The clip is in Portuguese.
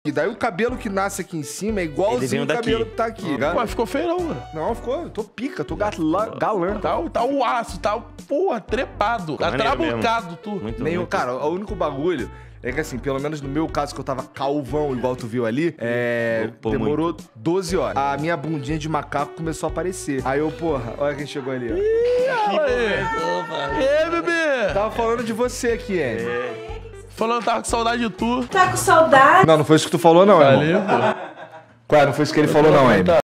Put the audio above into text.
E daí o cabelo que nasce aqui em cima é igualzinho o cabelo que tá aqui. Ué, ficou feio não, mano. Não, ficou. Eu tô pica, tô galã. Tá o aço, tá, porra, trepado. Tá trabucado, tu. Nenhum, cara, o único bagulho é que assim, pelo menos no meu caso, que eu tava calvão, igual tu viu ali, demorou 12 horas. A minha bundinha de macaco começou a aparecer. Aí eu, porra, olha quem chegou ali, ó. Ê, bebê! Tava falando de você aqui, hein? Falando que tava com saudade de tu. Tá com saudade? Não, não foi isso que tu falou, não, Valeu, irmão. pô. Qual é? Não foi isso que ele falou, não, hein?